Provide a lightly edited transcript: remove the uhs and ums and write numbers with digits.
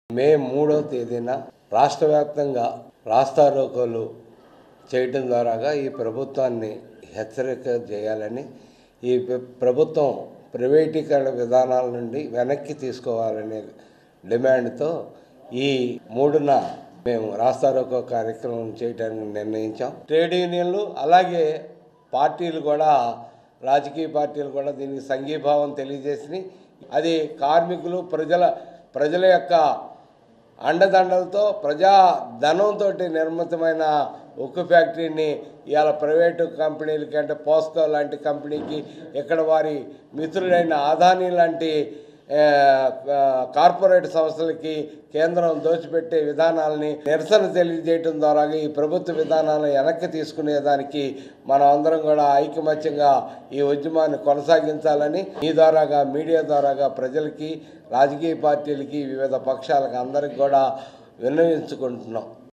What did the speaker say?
మే 3వ తేదీన రాష్ట్ర వ్యాప్తంగా రాస్తారోకోలు చేయటం ద్వారాగా ఈ ప్రభుత్వాన్ని హెచ్చరిక చేయాలని, ఈ ప్రభుత్వం ప్రైవేటీకరణ విధానాల నుండి వెనక్కి తీసుకోవాలనే డిమాండ్తో ఈ 3న మేము రాస్తారోకో కార్యక్రమం చేయడానికి నిర్ణయించాం. ట్రేడ్ యూనియన్లు అలాగే పార్టీలు కూడా, రాజకీయ పార్టీలు కూడా దీనికి సంఘీభావం తెలియజేసి, అది కార్మికులు ప్రజల యొక్క అండదండలతో ప్రజా ధనంతో నిర్మితమైన ఉక్కు ఫ్యాక్టరీని ఇవాళ ప్రైవేటు కంపెనీలకి, అంటే పోస్కో లాంటి కంపెనీకి, ఇక్కడ వారి మిత్రులైన అదానీ లాంటి కార్పొరేట్ సంస్థలకి కేంద్రం దోచిపెట్టే విధానాలని నిరసన తెలియజేయడం ద్వారా ఈ ప్రభుత్వ విధానాలను వెనక్కి తీసుకునేదానికి మనం అందరం కూడా ఐకమత్యంగా ఈ ఉద్యమాన్ని కొనసాగించాలని ఈ ద్వారాగా, మీడియా ద్వారాగా ప్రజలకి, రాజకీయ పార్టీలకి, వివిధ పక్షాలకు అందరికి కూడా విన్నవించుకుంటున్నాం.